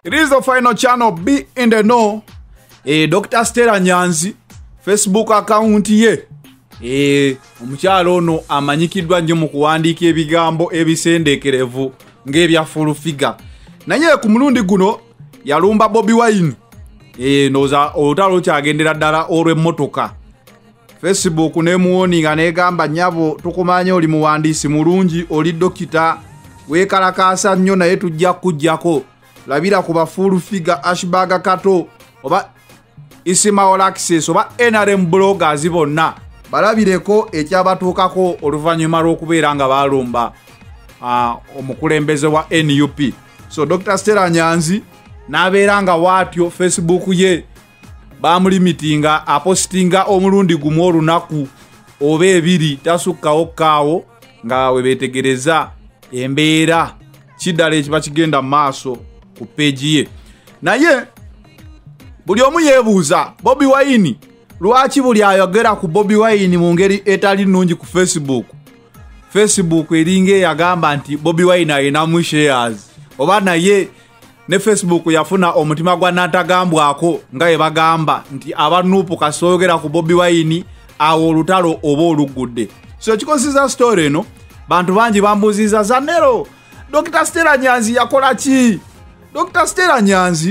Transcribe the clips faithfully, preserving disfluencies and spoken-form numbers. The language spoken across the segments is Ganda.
It is the final channel, Be in the Know. Eh, Doctor Stella Nyanzi, Facebook account ye. Eh, omukyalo ono amanyikidwa nnyo mu kuwandiika ebigambo ebisendekerevu ng'ebya full figure. Naye ku mulundi guno yalumba Bobi Wine. Eh, noza olutalo kyagendera ddala olw'emmotoka. Facebook nemuwoninga negamba nyabo tukumanya oli muwandiisi mulungi oli dokita wekalakaasa nnyo naye tujja kujjako labira kuba full figure Ashbaga Kato oba Ismail Access oba N R M bloggers bonna balabireko ekyabatuukako oluvannyuma lw'okubeera nga balumba uh, omukulembeze wa N U P. So Doctor Stella Nyanzi n'abeera nga waatyo Facebook ye bamulimitinga apostinga omulundi gumu olunaku oba ebiri tasukkawo kaawo nga webetegereza embeera kiddala ekiba kigenda maaso ku peegi ye. Naye buli omu yeebuuza Bobi Wine lwaki buli ayogera ku Bobi Wine mu ngeri etali nnungi ku Facebook. Facebook eringa eyagamba nti Bobi Wine ayinamu shares oba naye ne Facebook yafuna omutima gwa natagambwako nga ebagamba nti abanupu kasoogera ku Bobi Wine awo olutalo oba olugudde. So kikosiza story eno bantu bangi bambuziza Zanero Doctor Stella Nyanzi yakola ki? Doctor Stella Nyanzi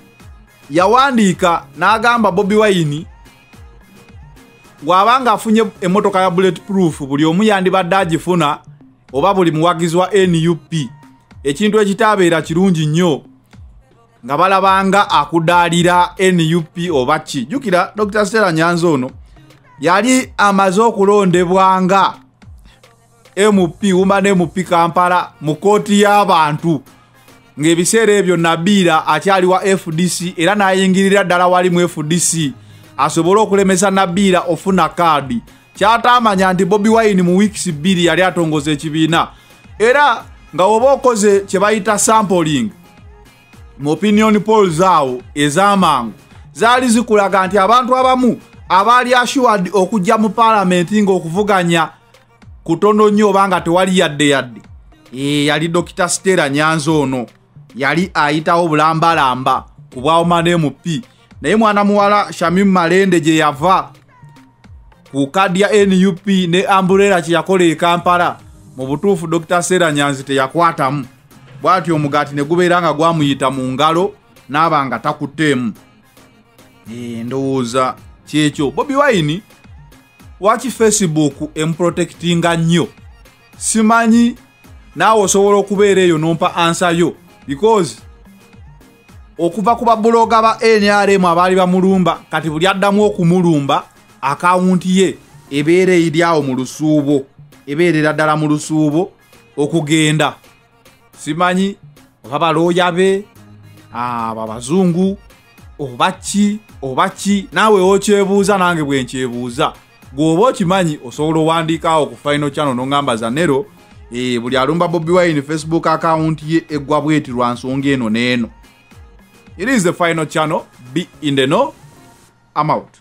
yawandiika n'agamba Bobi Wine wabanga afunye emotoka ya bulletproof buli omu yandibadde agifuna oba buli muwagizi wa N U P ekintu ekitabeera kirungi nnyo nga balabanga akudaalira N U P oba ki. Jukira Doctor Stella Nyanzi ono yali amaze okulondebwanga M P Woman M P Kampala mu kooti y'abantu ng'ebiseera ebyo Nabiira akyali wa F D C era n'ayingirira ddala wali mu F D C asobole okulemesa Nabiira ofuna kaadi. Kyatamanya nti Bobi Wine mu weeks bbiri yali atongoza ekibiina era nga oba okoze kye bayita sampling mu opinion polls awo ez'amangu zaali zikulaga nti abantu abamu abaali assured okujja mu parliament ng'okuvuganya kutono nnyo obanga tewali yadde yadde e, yali Doctor Stella Nyanzi ono yali ayitawo bulambalamba ku bwa Woman M P. Naye mwana muwala Shamim Malende gye yava ku kadi ya N U P ne Umbrella kye yakola e Kampala mu butuufu Doctor Stella Nyanzi teyakwatamu bwatyo omugati ne gubeera nga gwamuyita mu ngalo n'abanga takuteemu. E, ndowooza kyekyo Bobi Wine waki Facebook emprotectinga nnyo simanyi naawe osobola okubeera eyo nompa answer yo because okuva ku babloga ba N R M abaali bamulumba kati buli addamu okumulumba akawunti ye ebeera eryawo mu lusuubo ebeerera ddala mu lusuubo okugenda simanyi oba balooya be aba bazungu oba ki oba ki naawe okyebuuza nange bwe nkyebuuza gwoba okimanyi osobola owandiikaawo ku final channel n'ongamba Zanero e, buli alumba Bobi Wine Facebook account ye eggwa bweti lwa nsonga eno n'eno. It is the final channel, Be in the Know. I'm out.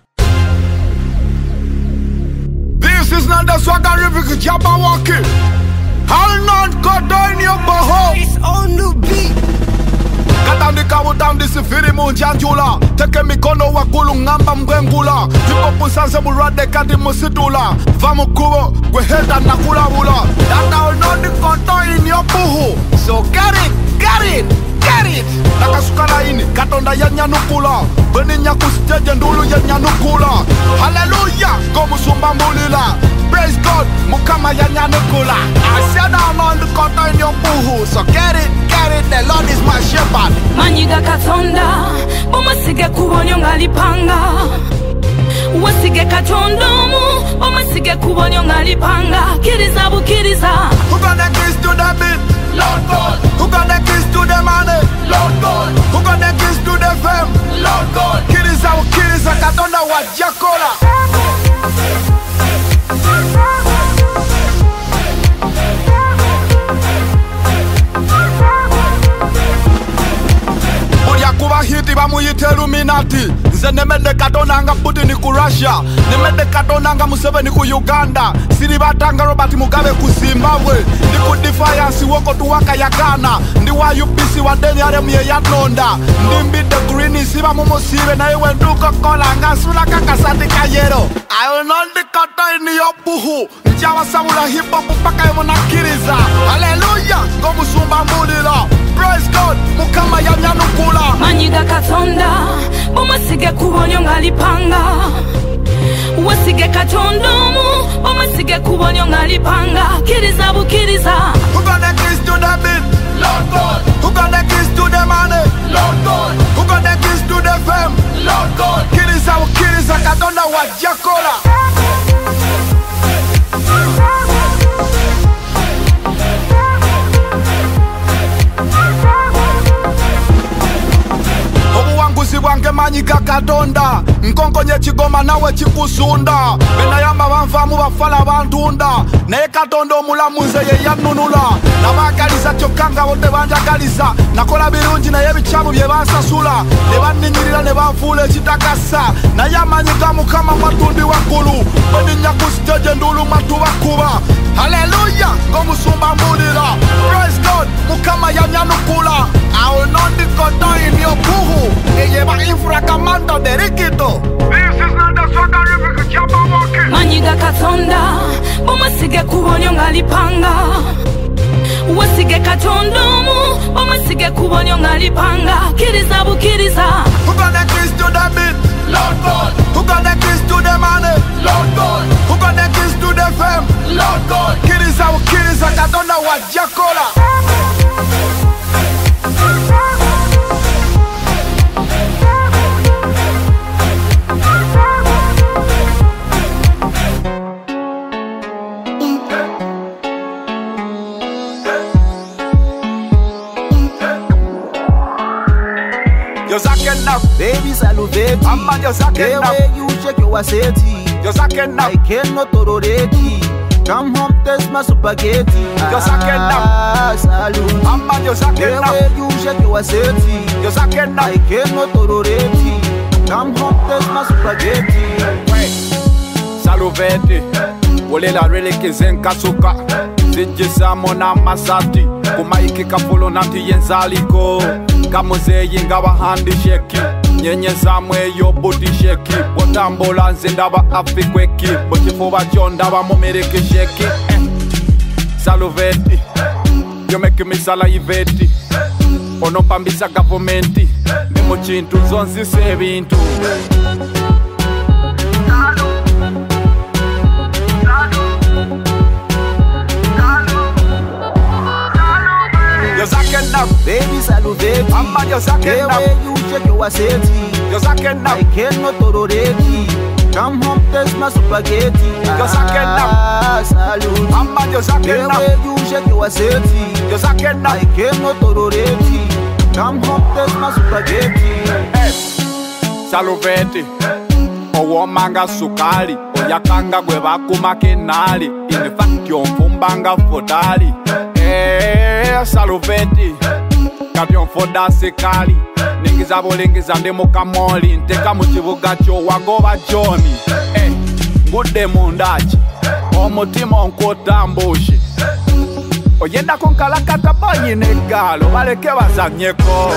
This is not the Swagger Jabba walking. I'll not go down your boho. It's on the beat. Katandika utamdi sifiri munjanjula teke mikono wakulu ngamba mgwengula Tipo pusanse murade kati musitula Vamu kubo kweheta nakula wula Data unoni koto in your buhu So get it, get it, get it Nakasukana ini katonda ya nyanukula Beni nyakusteje ndulu ya nyanukula Hallelujah, gomu sumba mulila Praise God, mukama ya nyanukula I said I'm on the koto in your buhu So get it, get it, the Lord is my shepherd Manyiga katonda, omasige kubonyo ngalipanga Wasige katondomu, omasige kubonyo ngalipanga Kiriza bukiriza Who got the keys to the beat? Lord God. Who got the keys to the money? Lord God. Who got the keys to the fame? Lord God. Kiriza bukiriza katonda wa jakola Kuba hiti bamuyite Illuminati Nze nemede Katonda nga Putin ku Russia, nemede Katonda nga Museveni ku Uganda, siribatanga Robert Mugabe ku Zimbabwe, ndi ku Defiance woko tuwaka ya Ghana, ndi wa U P C wa deni aremu ye yatonda, ndi mbide green siba mumusibe na iwe nduko kola nga sula kakasati kayero. Ayo nondi kata ini yobuhu, njawa samula hip hop paka yomo nakiriza. Hallelujah, go musumba mulila. Praise God, mukama ya nyanukula. Manyiga Katonda, bomasige kubonyo ngalipanga. Wasige Katondomu, bomasige kubonyo ngalipanga. Kiriza bukiriza. Who got the keys to the beat? Lord God. Who got the keys to the money? Lord God. Who got the keys to the fame? Lord God. Kiriza bukiriza Katonda wajakola. Wange manyiga Katonda, nkonkonye chigoma nawe chikusunda. Bena yamba banfamu bafala bantunda, naye Katonda omulamuze ye yanunula. Nabagaliza chokanga wote banjagaliza, nakola birungi naye bichamu bye bansasula. Ne banninyirira ne banfuula ekitakasa, naye amanyiga Mukama matundi waggulu. Beninya ku stage ndulu matu bakuba. Hallelujah, ngo musumba mulira. Praise God, Mukama yanyanukula. Awo nondi koto in your buhu, eye ba infra kamando de rikito. This is not the Swagga Revic Jabberwocky. Manyiga Katonda, bomasige kubonyo ngalipanga. Wasige Katondomu, bomasige kubonyo ngalipanga. Kiriza bukiriza. Who got the keys to the beat? Lord God. Who got the keys to the money? Lord God. Who got the keys to the fame? Lord God. Kiriza bukiriza Katonda wajakola. Baby saluveti, the way you shake your asseti, I cannot tolerate. Come home, taste my spaghetti. Ah, salute. The way you shake your asseti, I cannot tolerate. Come home, taste my spaghetti. Saluveti, wole la rele kizenka suka, zijisa mona masati, kumaiki kafulo nanti yenzaliko. Kamuzeyi ngaba handi sheki, nyenye zamwe yo booty sheki. Botambola nze ndaba afikweki, bochifuba cho ndaba mumereke sheki. eh. Saluveti, yo make me saliveti. Ono pambisa gavumenti, ndi mu chintu zonzise ebintu. Baby saluveti, the way you shake your asseti, I cannot tolerate. Come home, taste my spaghetti. Ah, salute. The way you shake your asseti, I cannot tolerate. Come home, taste my spaghetti. Saluveti, owo manga sukali, oyakanga gwe bakuma kenali. In fact yonfumbanga fotali. Eh, saluveti, kabyon foda sekali. Ningiza bolingiza ndemo kamoli, nteka mu kibuga kyo wagoba Johnny. Eh, ngudde mundachi, omutima onkotambushi. Oyenda konkalakata banyi negalo, baleke bazanyeko.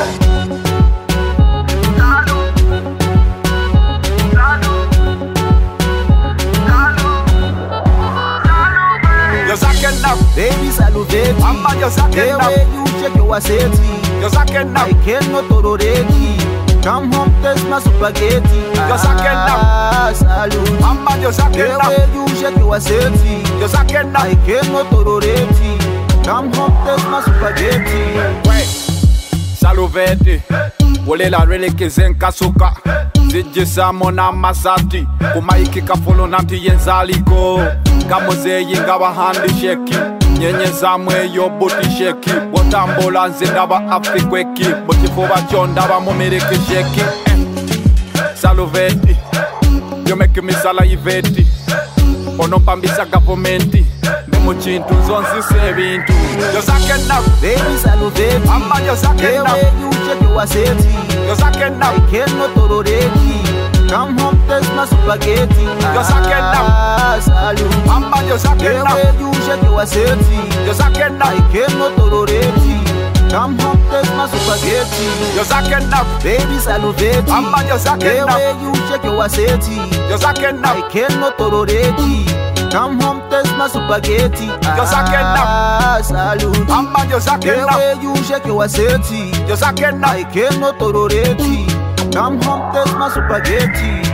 Baby saluveti, the way you shake your asseti, I cannot tolerate. Come home, taste my spaghetti. Ah, salute. The way you shake your asseti, I cannot tolerate. Come home, taste my spaghetti. Saluveti, wole la rele kizenka suka, zijisa mona masati, kumaiki kafulo nanti yenzaliko. Kamuzeyi ngaba handi sheki, nyenye zamwe yo booty sheki. Botambola nze ndaba afikweki, bochifuba cho ndaba mumereke sheki. eh. Saluveti, yo make me saliveti. Ono pambisa gavumenti, ndi mu chintu zonzise ebintu. Baby saluveti, the way you shake your asseti, I cannot tolerate. Come home, taste my spaghetti. Yo saquen Ah, salute. Mama, yo The saquen way you shake your safety. Yo saquen I cannot tolerate it. Come home, taste my spaghetti. Yo saquen Baby, salute. Mama, yo saquen The way you shake your safety. Yo saquen I cannot tolerate it. Come home, taste my spaghetti. Yo saquen Ah, salute. Mama, yo The saquen way you shake your safety. Yo saquen I cannot tolerate it. Come home, taste my spaghetti.